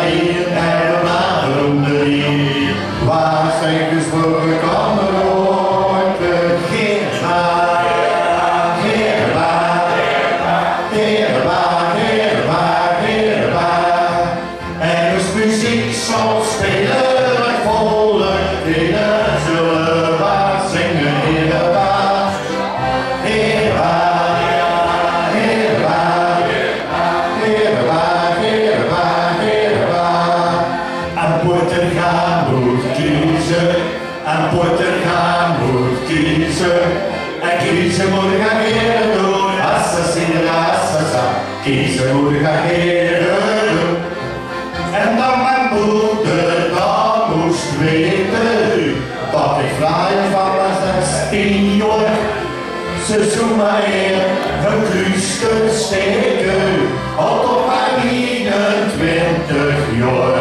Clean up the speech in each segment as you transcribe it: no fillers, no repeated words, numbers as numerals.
hier en we waren om de wier. Waar zijn gesproken kan er nooit beginnen. En als muziek zal spelen, volle binnen, zullen we zingen in de baas. En Portugal moet kiezen, en Portugal moet kiezen. En kiezen moet gaan heren doen, assassinen, assassin. Kiezen moet gaan heren doen. En dan mijn moeder dan moest weten dat ik vrij van mijn 16 jaar. Ze zou mij een kruisje steken, al tot mijn 21 jaar.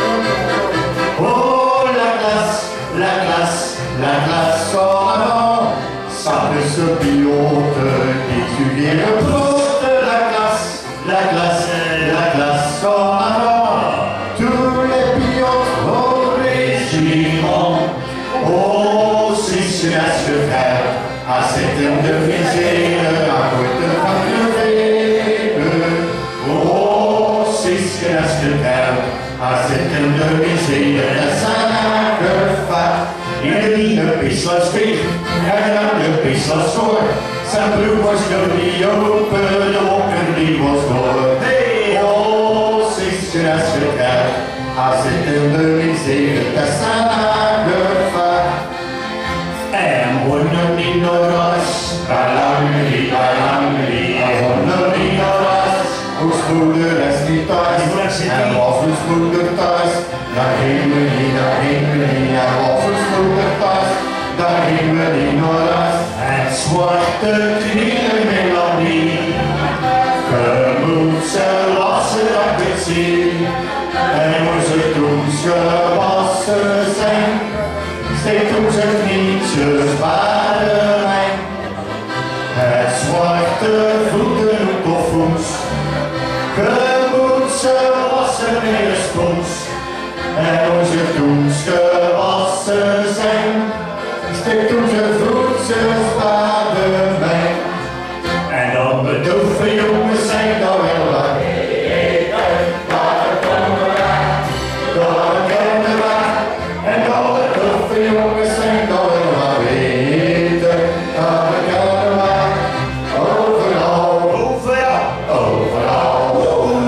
Oh, la classe en avant, ça ne se piote, qui suivent le la classe en avant, tous les pilotes au régiment. Oh, si c'est à se faire, à cette heure de visée, à côté de la oh, si c'est à se faire, à cette heure de visée, la saint-Lac-Fat. Iedereen is wat speelt, en dan de is wat schoor. Zijn broek was niet open, de wokken die was door. Hey, oh, sister, als je kijkt, als het in de museum, dat zijn aangevaard. En wonen niet naar huis, balangri, en wonen niet naar huis. Hoe spoeder is niet thuis, en was hoe spoeder thuis. Daar gingen we niet, en was hoe spoeder thuis. Daar gingen we niet naar huis. En zwarte knielenmelodie. Je moet ze wassen dat ik het zie. En moet ze toen gewassen zijn. Steek toen ze knietjes bij de wijn. Het zwarte voeten op koffers. Je moet ze wassen in de spons. En moet ze toen gewassen zijn. Steek toen ze voetjes bij de wijn. En dan bedoffen jongens zijn dan wel waar. Daar kennen we. En dan bedoffen jongens zijn dan wel waar weten. Daar kennen we. Overal, overal,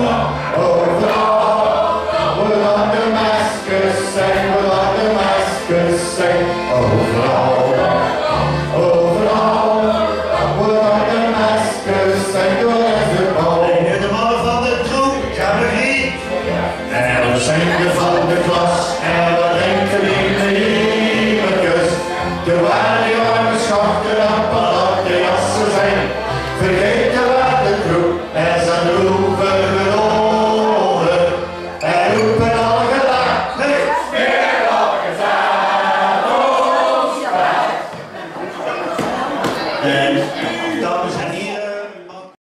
we laten de maskers zijn, we laten de maskers zijn. Overal, overal, we laten de maskers zijn door de bal. En de mannen van de troep, cabaret. En we zijn de van de klas, en we denken in de hemeltjes. Terwijl die warme schachten apparaten jassen zijn, vergeten we de troep en zijn roep.